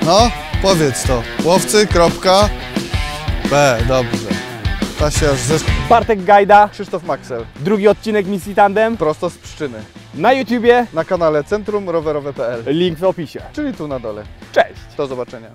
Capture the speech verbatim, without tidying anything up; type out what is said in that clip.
No, powiedz to. Łowcy, kropka, B, dobrze. Ta się aż ze... Bartek Gajda, Krzysztof Maxel, drugi odcinek misji Tandem prosto z Pszczyny. na YouTubie, Na kanale Centrum Rowerowe kropka p l. link w opisie. Czyli tu na dole. Cześć! Do zobaczenia.